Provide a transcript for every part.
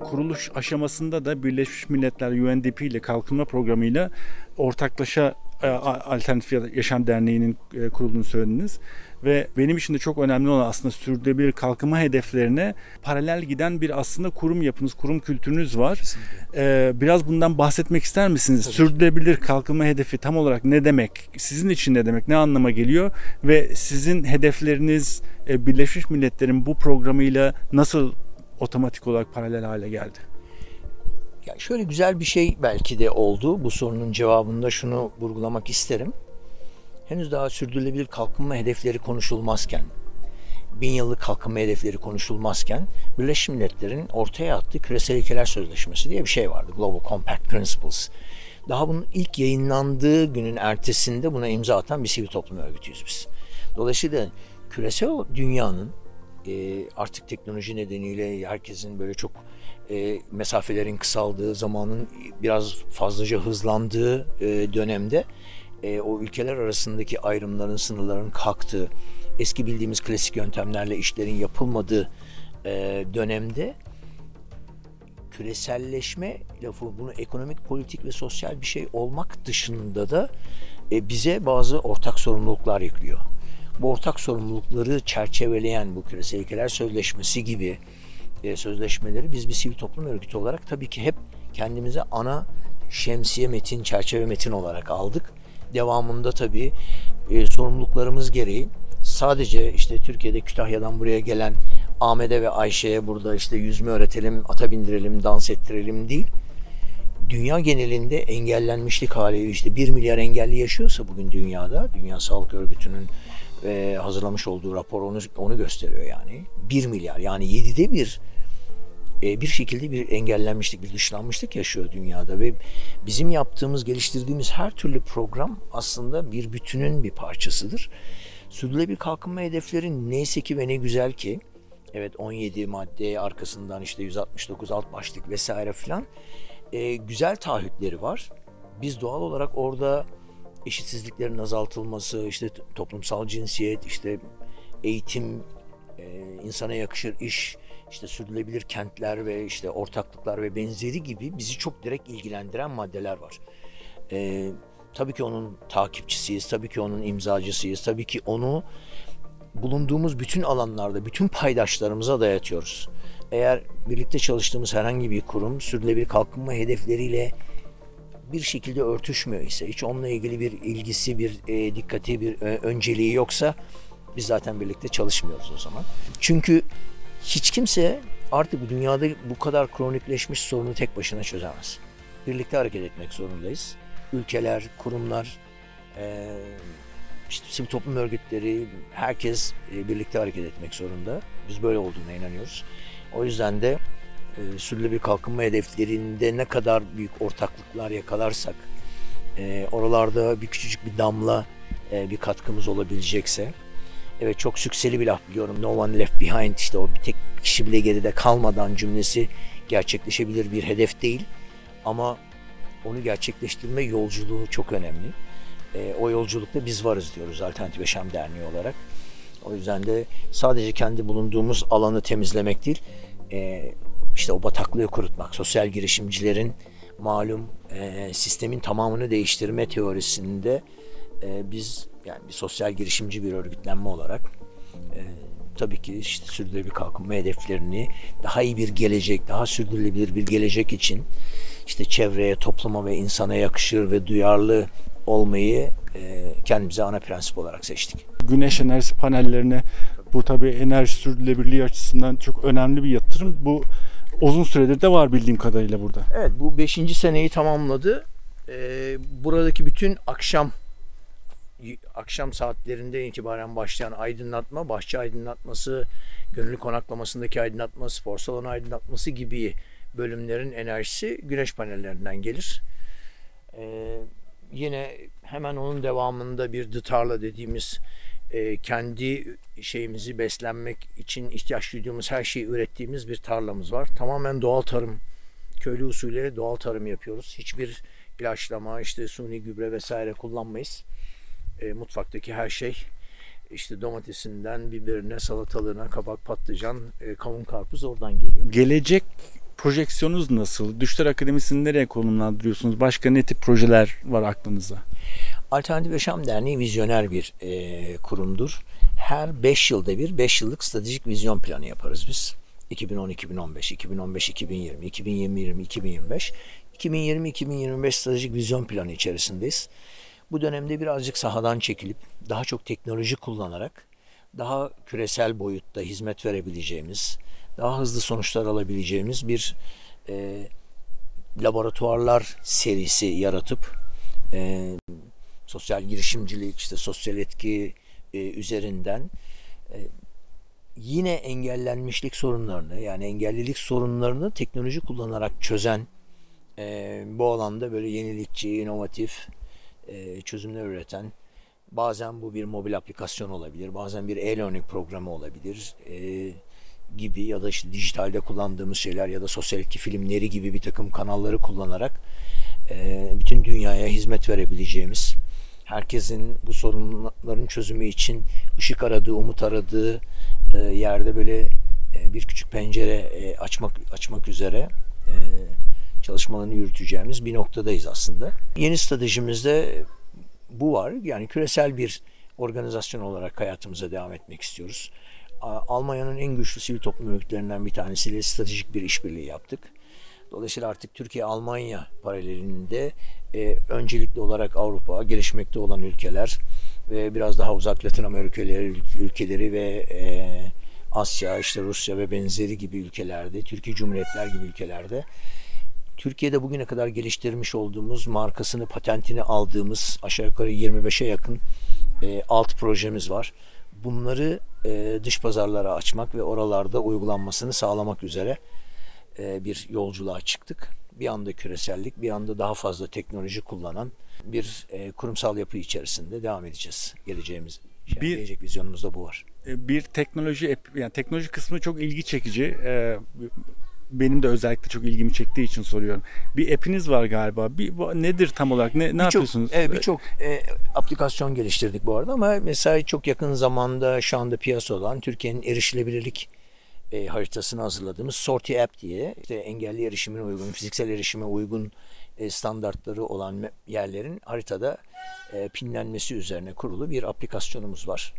kuruluş aşamasında da Birleşmiş Milletler UNDP ile kalkınma programıyla ortaklaşa Alternatif Yaşam Derneği'nin kurulduğunu söylediniz. Ve benim için de çok önemli olan aslında sürdürülebilir kalkınma hedeflerine paralel giden bir aslında kurum yapınız, kurum kültürünüz var. Biraz bundan bahsetmek ister misiniz? Tabii. Sürdürülebilir kalkınma hedefi tam olarak ne demek? Sizin için ne demek? Ne anlama geliyor? Ve sizin hedefleriniz Birleşmiş Milletler'in bu programıyla nasıl otomatik olarak paralel hale geldi? Ya şöyle güzel bir şey belki de oldu. Bu sorunun cevabında şunu vurgulamak isterim. Henüz daha sürdürülebilir kalkınma hedefleri konuşulmazken, 1000 yıllık kalkınma hedefleri konuşulmazken Birleşmiş Milletler'in ortaya attığı Küresel İlkeler Sözleşmesi diye bir şey vardı. Global Compact Principles. Daha bunun ilk yayınlandığı günün ertesinde buna imza atan bir sivil toplum örgütüyüz biz. Dolayısıyla küresel dünyanın artık teknoloji nedeniyle herkesin böyle çok mesafelerin kısaldığı, zamanın biraz fazlaca hızlandığı dönemde o ülkeler arasındaki ayrımların, sınırların kalktığı, eski bildiğimiz klasik yöntemlerle işlerin yapılmadığı dönemde küreselleşme lafı bunu ekonomik, politik ve sosyal bir şey olmak dışında da bize bazı ortak sorumluluklar yüklüyor. Bu ortak sorumlulukları çerçeveleyen bu Küresel İlkeler Sözleşmesi gibi sözleşmeleri biz bir sivil toplum örgütü olarak tabii ki hep kendimize ana şemsiye metin, çerçeve metin olarak aldık. Devamında tabii sorumluluklarımız gereği sadece işte Türkiye'de Kütahya'dan buraya gelen Ahmet'e ve Ayşe'ye burada işte yüzme öğretelim, ata bindirelim, dans ettirelim değil. Dünya genelinde engellenmişlik hali işte 1 milyar engelli yaşıyorsa bugün dünyada, Dünya Sağlık Örgütü'nün hazırlamış olduğu rapor onu gösteriyor yani. 1 milyar yani 7'de bir şekilde bir engellenmişlik, bir dışlanmışlık yaşıyor dünyada ve bizim yaptığımız, geliştirdiğimiz her türlü program aslında bir bütünün bir parçasıdır. Sürdürülebilir kalkınma hedefleri neyse ki ve ne güzel ki, evet 17 madde arkasından işte 169 alt başlık vesaire filan güzel taahhütleri var. Biz doğal olarak orada eşitsizliklerin azaltılması, işte toplumsal cinsiyet, işte eğitim, insana yakışır iş, işte sürdürülebilir kentler ve işte ortaklıklar ve benzeri gibi bizi çok direkt ilgilendiren maddeler var. Tabii ki onun takipçisiyiz, tabii ki onun imzacısıyız, tabii ki onu bulunduğumuz bütün alanlarda, bütün paydaşlarımıza dayatıyoruz. Eğer birlikte çalıştığımız herhangi bir kurum sürdürülebilir kalkınma hedefleriyle bir şekilde örtüşmüyor ise, hiç onunla ilgili bir ilgisi, bir dikkati, bir önceliği yoksa biz zaten birlikte çalışmıyoruz o zaman. Çünkü hiç kimse artık bu dünyada bu kadar kronikleşmiş sorunu tek başına çözemez. Birlikte hareket etmek zorundayız. Ülkeler, kurumlar, işte sivil toplum örgütleri, herkes birlikte hareket etmek zorunda. Biz böyle olduğuna inanıyoruz. O yüzden de sürdürülebilir kalkınma hedeflerinde ne kadar büyük ortaklıklar yakalarsak, oralarda bir küçücük bir damla bir katkımız olabilecekse, evet çok sükseli bir laf biliyorum, no one left behind, işte o bir tek kişi bile geride kalmadan cümlesi gerçekleşebilir bir hedef değil ama onu gerçekleştirme yolculuğu çok önemli. O yolculukta biz varız diyoruz Alternatif Yaşam Derneği olarak. O yüzden de sadece kendi bulunduğumuz alanı temizlemek değil, işte o bataklığı kurutmak, sosyal girişimcilerin malum sistemin tamamını değiştirme teorisinde biz yani bir sosyal girişimci bir örgütlenme olarak tabii ki işte sürdürülebilir kalkınma hedeflerini daha iyi bir gelecek, daha sürdürülebilir bir gelecek için işte çevreye, topluma ve insana yakışır ve duyarlı olmayı kendimize ana prensip olarak seçtik. Güneş enerjisi panellerine, bu tabii enerji sürdürülebilirliği açısından çok önemli bir yatırım. Bu uzun süredir de var bildiğim kadarıyla burada. Evet, bu 5. seneyi tamamladı. Buradaki bütün akşam saatlerinden itibaren başlayan aydınlatma, bahçe aydınlatması, gönüllü konaklamasındaki aydınlatma, spor salonu aydınlatması gibi bölümlerin enerjisi güneş panellerinden gelir. Yine hemen onun devamında bir dıtarla dediğimiz kendi şeyimizi beslenmek için ihtiyaç duyduğumuz her şeyi ürettiğimiz bir tarlamız var. Tamamen doğal tarım, köylü usulü doğal tarım yapıyoruz. Hiçbir ilaçlama, işte suni gübre vesaire kullanmayız. Mutfaktaki her şey işte domatesinden biberine, salatalığına, kabak, patlıcan, kavun, karpuz oradan geliyor. Gelecek Projeksiyonunuz nasıl? Düşler Akademisi'ni nereye konumlandırıyorsunuz? Başka ne tip projeler var aklınızda? Alternatif Yaşam Derneği vizyoner bir kurumdur. Her 5 yılda bir 5 yıllık stratejik vizyon planı yaparız biz. 2010-2015, 2015-2020, 2020-2025, 2020-2025 stratejik vizyon planı içerisindeyiz. Bu dönemde birazcık sahadan çekilip daha çok teknoloji kullanarak daha küresel boyutta hizmet verebileceğimiz, daha hızlı sonuçlar alabileceğimiz bir laboratuvarlar serisi yaratıp sosyal girişimcilik, işte sosyal etki üzerinden yine engellenmişlik sorunlarını, yani engellilik sorunlarını teknoloji kullanarak çözen, bu alanda böyle yenilikçi, inovatif çözümler üreten, bazen bu bir mobil aplikasyon olabilir, bazen bir e-learning programı olabilir gibi, ya da işte dijitalde kullandığımız şeyler ya da sosyal etki filmleri gibi bir takım kanalları kullanarak bütün dünyaya hizmet verebileceğimiz, herkesin bu sorunların çözümü için ışık aradığı, umut aradığı yerde böyle bir küçük pencere açmak üzere çalışmalarını yürüteceğimiz bir noktadayız aslında. Yeni stratejimizde bu var. Yani küresel bir organizasyon olarak hayatımıza devam etmek istiyoruz. Almanya'nın en güçlü sivil toplum örgütlerinden bir tanesiyle stratejik bir işbirliği yaptık. Dolayısıyla artık Türkiye-Almanya paralelinde öncelikli olarak Avrupa, gelişmekte olan ülkeler ve biraz daha uzak Latin Amerika ülkeleri ve Asya, işte Rusya ve benzeri gibi ülkelerde, Türkiye Cumhuriyetler gibi ülkelerde, Türkiye'de bugüne kadar geliştirmiş olduğumuz, markasını, patentini aldığımız aşağı yukarı 25'e yakın alt projemiz var. Bunları dış pazarlara açmak ve oralarda uygulanmasını sağlamak üzere bir yolculuğa çıktık. Bir anda küresellik, bir anda daha fazla teknoloji kullanan bir kurumsal yapı içerisinde devam edeceğiz. Gelecek vizyonumuzda bu var. Bir teknoloji, yani teknoloji kısmı çok ilgi çekici. Benim de özellikle çok ilgimi çektiği için soruyorum. Bir app'iniz var galiba. Nedir tam olarak? Ne yapıyorsunuz? Birçok aplikasyon geliştirdik bu arada, ama mesela çok yakın zamanda şu anda piyasa olan Türkiye'nin erişilebilirlik haritasını hazırladığımız Sorti App diye, işte engelli erişimine uygun, fiziksel erişime uygun standartları olan yerlerin haritada pinlenmesi üzerine kurulu bir aplikasyonumuz var.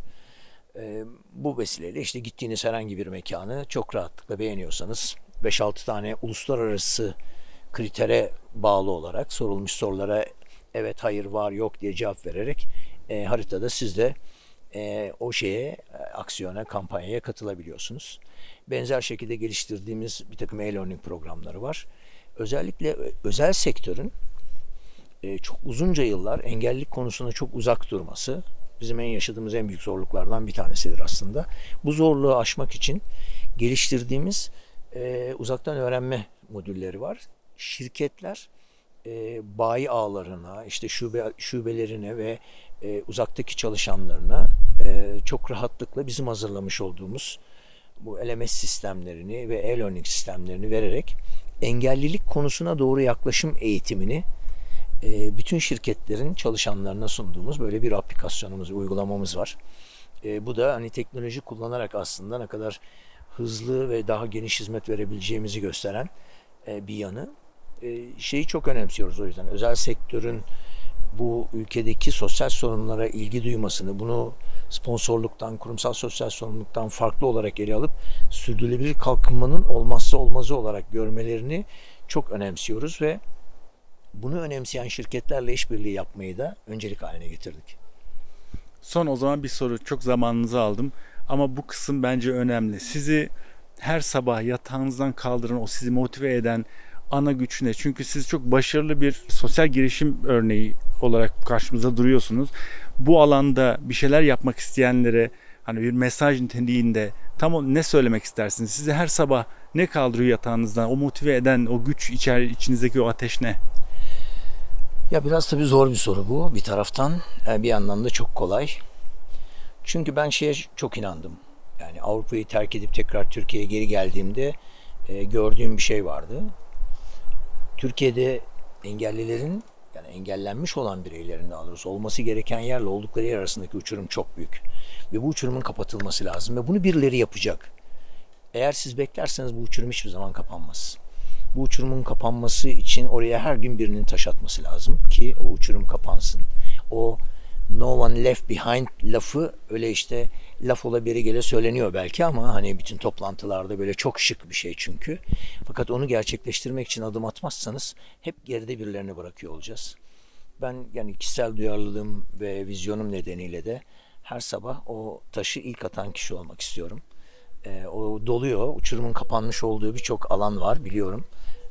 Bu vesileyle işte gittiğiniz herhangi bir mekanı çok rahatlıkla beğeniyorsanız 5-6 tane uluslararası kritere bağlı olarak sorulmuş sorulara evet, hayır, var, yok diye cevap vererek haritada siz de o aksiyona, kampanyaya katılabiliyorsunuz. Benzer şekilde geliştirdiğimiz bir takım e-learning programları var. Özellikle özel sektörün çok uzunca yıllar engellilik konusunda çok uzak durması bizim yaşadığımız en büyük zorluklardan bir tanesidir aslında. Bu zorluğu aşmak için geliştirdiğimiz uzaktan öğrenme modülleri var. Şirketler bayi ağlarına, işte şubelerine ve uzaktaki çalışanlarına çok rahatlıkla bizim hazırlamış olduğumuz bu LMS sistemlerini ve e-learning sistemlerini vererek engellilik konusuna doğru yaklaşım eğitimini bütün şirketlerin çalışanlarına sunduğumuz böyle bir aplikasyonumuz, uygulamamız var. Bu da hani teknoloji kullanarak aslında ne kadar hızlı ve daha geniş hizmet verebileceğimizi gösteren bir yanı. Şeyi çok önemsiyoruz o yüzden. Özel sektörün bu ülkedeki sosyal sorunlara ilgi duymasını, bunu sponsorluktan, kurumsal sosyal sorumluluktan farklı olarak ele alıp sürdürülebilir kalkınmanın olmazsa olmazı olarak görmelerini çok önemsiyoruz ve bunu önemseyen şirketlerle işbirliği yapmayı da öncelik haline getirdik. Son o zaman bir soru. Çok zamanınızı aldım ama bu kısım bence önemli. Sizi her sabah yatağınızdan kaldıran, o sizi motive eden ana güç ne? Çünkü siz çok başarılı bir sosyal girişim örneği olarak karşımıza duruyorsunuz. Bu alanda bir şeyler yapmak isteyenlere hani bir mesaj niteliğinde tam ne söylemek istersiniz? Sizi her sabah ne kaldırıyor yatağınızdan? O motive eden, o güç içinizdeki o ateş ne? Ya biraz tabii zor bir soru bu bir taraftan. Bir yandan da çok kolay. Çünkü ben çok inandım. Yani Avrupa'yı terk edip tekrar Türkiye'ye geri geldiğimde gördüğüm bir şey vardı. Türkiye'de engellilerin, yani engellenmiş olan bireylerin daha doğrusu olması gereken yerle oldukları yer arasındaki uçurum çok büyük. Ve bu uçurumun kapatılması lazım ve bunu birileri yapacak. Eğer siz beklerseniz bu uçurum hiçbir zaman kapanmaz. Bu uçurumun kapanması için oraya her gün birinin taş atması lazım ki o uçurum kapansın. O "no one left behind" lafı öyle işte laf ola beri gele söyleniyor belki ama hani bütün toplantılarda böyle çok şık bir şey çünkü. Fakat onu gerçekleştirmek için adım atmazsanız hep geride birilerini bırakıyor olacağız. Ben yani kişisel duyarlılığım ve vizyonum nedeniyle de her sabah o taşı ilk atan kişi olmak istiyorum. O doluyor. Uçurumun kapanmış olduğu birçok alan var biliyorum.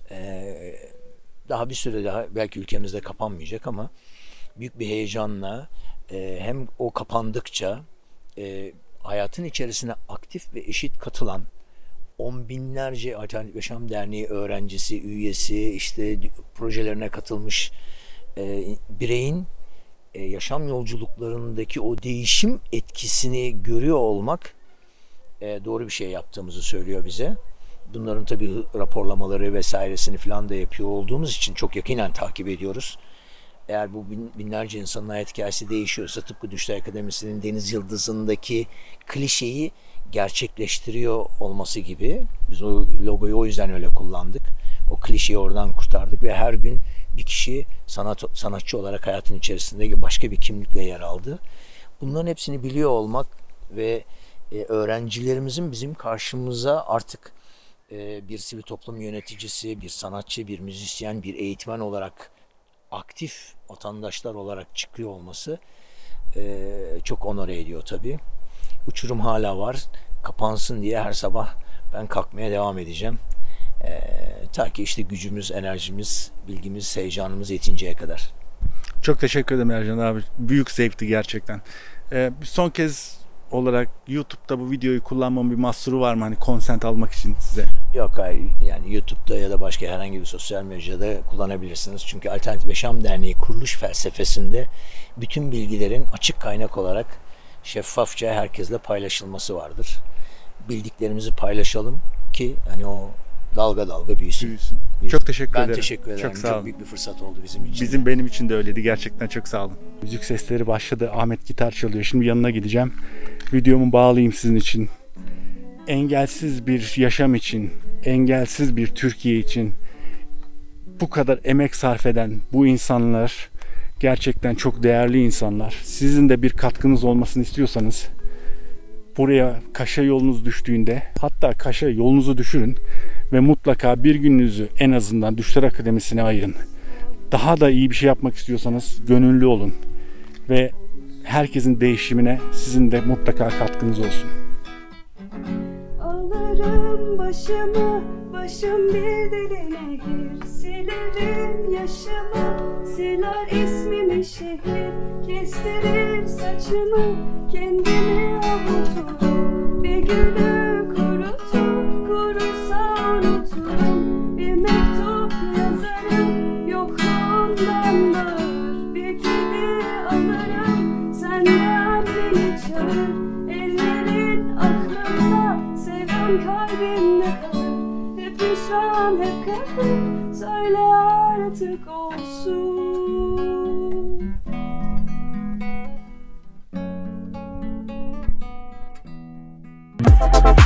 Daha bir süre daha belki ülkemizde kapanmayacak ama büyük bir heyecanla hem o kapandıkça hayatın içerisine aktif ve eşit katılan on binlerce Alternatif Yaşam Derneği öğrencisi, üyesi, işte projelerine katılmış bireyin yaşam yolculuklarındaki o değişim etkisini görüyor olmak doğru bir şey yaptığımızı söylüyor bize. Bunların tabii raporlamaları vesairesini falan da yapıyor olduğumuz için çok yakinen takip ediyoruz. Eğer bu binlerce insanın hayat hikayesi değişiyorsa tıpkı Düşler Akademisi'nin Deniz Yıldızı'ndaki klişeyi gerçekleştiriyor olması gibi. Biz o logoyu o yüzden öyle kullandık. O klişeyi oradan kurtardık ve her gün bir kişi sanatçı olarak hayatın içerisinde başka bir kimlikle yer aldı. Bunların hepsini biliyor olmak ve öğrencilerimizin bizim karşımıza artık bir sivil toplum yöneticisi, bir sanatçı, bir müzisyen, bir eğitmen olarak aktif vatandaşlar olarak çıkıyor olması çok onore ediyor tabii. Uçurum hala var. Kapansın diye her sabah ben kalkmaya devam edeceğim. Ta ki işte gücümüz, enerjimiz, bilgimiz, heyecanımız yetinceye kadar. Çok teşekkür ederim Ercan abi. Büyük zevkti gerçekten. Son kez olarak YouTube'da bu videoyu kullanmamın bir mahsuru var mı? Hani consent almak için size. Yok, hayır. Yani YouTube'da ya da başka herhangi bir sosyal mecrada kullanabilirsiniz. Çünkü Alternatif Yaşam Derneği kuruluş felsefesinde bütün bilgilerin açık kaynak olarak şeffafça herkesle paylaşılması vardır. Bildiklerimizi paylaşalım ki hani o dalga dalga büyüsün. Çok teşekkür ederim. Ben teşekkür ederim. Çok sağ olun. Çok büyük bir fırsat oldu bizim için. Benim için de öyleydi. Gerçekten çok sağ olun. Müzik sesleri başladı. Ahmet gitar çalıyor. Şimdi yanına gideceğim. Videomu bağlayayım sizin için. Engelsiz bir yaşam için, engelsiz bir Türkiye için bu kadar emek sarf eden bu insanlar gerçekten çok değerli insanlar. Sizin de bir katkınız olmasını istiyorsanız buraya Kaş'a yolunuz düştüğünde, hatta Kaş'a yolunuzu düşürün ve mutlaka bir gününüzü en azından Düşler Akademisi'ne ayırın. Daha da iyi bir şey yapmak istiyorsanız gönüllü olun ve herkesin değişimine sizin de mutlaka katkınız olsun. Alırım başımı, başım bir deli nehir, silerim yaşımı, siler ismimi şehir, kestirir saçımı, kendimi avuturum, bir gülü kurutur, kurursa unuturum, bir mektup yazarım, yokluğundan bağır, bir kedi alırım, senden beni çağır, ellerin aklımda, sevdan kalbimde kalır, hep pişman hep kapır, söyle artık olsun.